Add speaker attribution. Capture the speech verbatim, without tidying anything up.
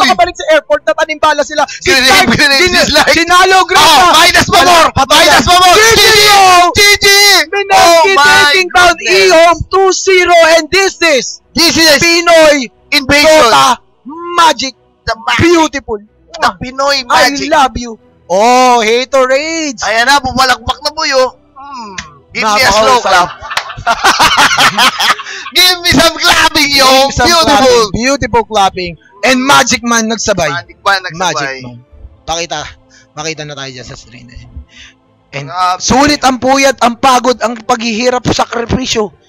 Speaker 1: nakabalik sa airport na tanimbala sila. Si Clark, sinalo
Speaker 2: Oh, minus pa more! Minus pa more! G G! G G!
Speaker 1: Minus taking down E-Home two zero, and this is
Speaker 2: This is
Speaker 1: Pinoy
Speaker 2: Invasion.
Speaker 1: Dota Magic.
Speaker 2: The magic.
Speaker 1: Beautiful.
Speaker 2: The Pinoy Magic.
Speaker 1: I love you. Oh, Haterades.
Speaker 2: Ayan na, pumalakpak na buyo. Hmm. Give me a slow clap. Give me some clapping, yo.
Speaker 1: Some
Speaker 2: Beautiful.
Speaker 1: Clapping, beautiful clapping. And Magic Man nagsabay.
Speaker 2: Magic Man nagsabay.
Speaker 1: Magic Man. Pakita. Makita na tayo dyan sa screen. And
Speaker 2: Grabe.
Speaker 1: sulit ang puyat, ang pagod, ang paghihirap, sakripisyo